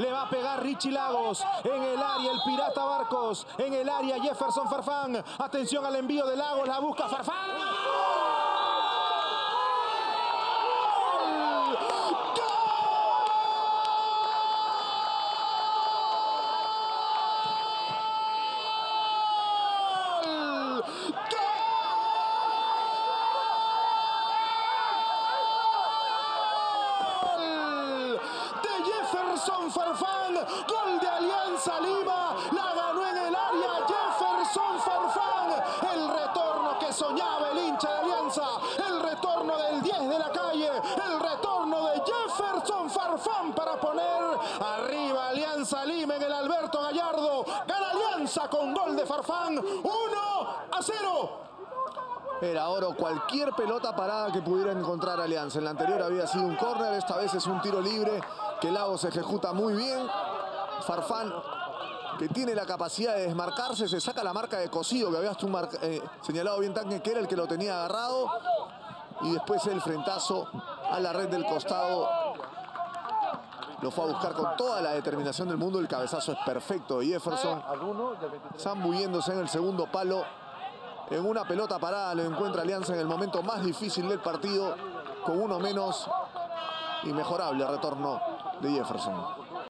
Le va a pegar Richie Lagos. En el área el Pirata Barcos. En el área Jefferson Farfán. Atención al envío de Lagos. La busca Farfán. Jefferson Farfán, gol de Alianza Lima, la ganó en el área Jefferson Farfán, el retorno que soñaba el hincha de Alianza, el retorno del 10 de la calle, el retorno de Jefferson Farfán para poner arriba Alianza Lima en el Alberto Gallardo, gana Alianza con gol de Farfán, 1-0. Era oro cualquier pelota parada que pudiera encontrar Alianza. En la anterior había sido un córner, esta vez es un tiro libre que Lagos ejecuta muy bien. Farfán, que tiene la capacidad de desmarcarse, se saca la marca de Cosido, que había señalado bien Tanque, que era el que lo tenía agarrado. Y después el frentazo a la red del costado. Lo fue a buscar con toda la determinación del mundo. El cabezazo es perfecto de Jefferson. Zambulléndose en el segundo palo. En una pelota parada lo encuentra Alianza en el momento más difícil del partido, con uno menos, y mejorable retorno de Jefferson.